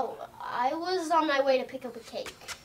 Oh, I was on my way to pick up a cake.